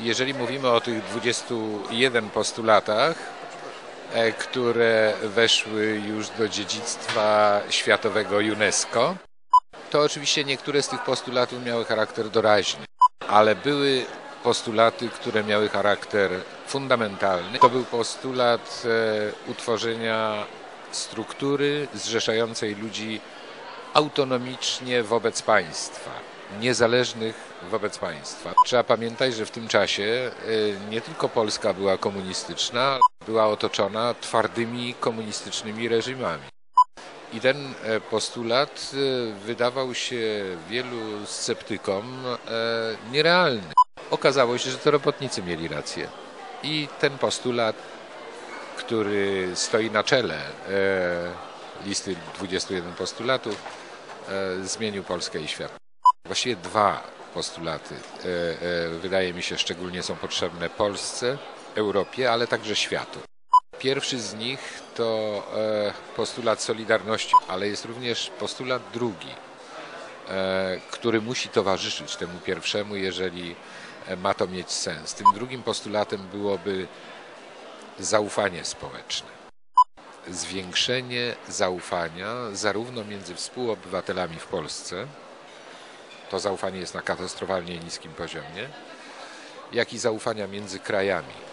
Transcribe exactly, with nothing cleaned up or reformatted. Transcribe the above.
Jeżeli mówimy o tych dwudziestu jeden postulatach, które weszły już do dziedzictwa światowego UNESCO, to oczywiście niektóre z tych postulatów miały charakter doraźny, ale były postulaty, które miały charakter fundamentalny. To był postulat utworzenia struktury zrzeszającej ludzi autonomicznie wobec państwa, niezależnych wobec państwa. Trzeba pamiętać, że w tym czasie nie tylko Polska była komunistyczna, była otoczona twardymi komunistycznymi reżimami. I ten postulat wydawał się wielu sceptykom nierealny. Okazało się, że to robotnicy mieli rację. I ten postulat, który stoi na czele listy dwudziestu jeden postulatów, zmienił Polskę i świat. Właściwie dwa postulaty, wydaje mi się, szczególnie są potrzebne Polsce, Europie, ale także światu. Pierwszy z nich to postulat solidarności, ale jest również postulat drugi, który musi towarzyszyć temu pierwszemu, jeżeli ma to mieć sens. Tym drugim postulatem byłoby zaufanie społeczne. Zwiększenie zaufania zarówno między współobywatelami w Polsce, to zaufanie jest na katastrofalnie niskim poziomie, jak i zaufania między krajami.